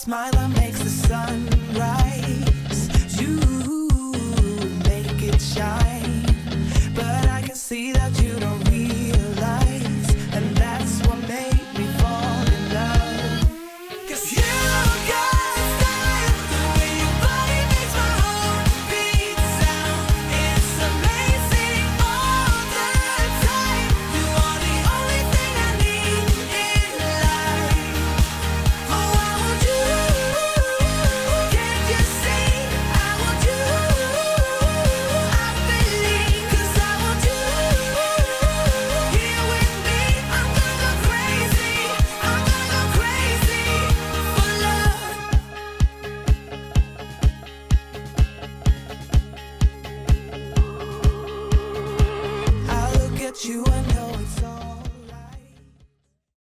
smile that makes the sun rise. You make it shine, but I can see that you don't realize, and that's what made me fall in love. 'Cause you got style, the way your body makes my heart beat sound. It's amazing all the time. You are the only thing I need in life. Oh, I want you. Can't you see? I want you. I believe, 'cause I want you. Here with me, I'm gonna go crazy. I'm gonna go crazy for love. I look at you and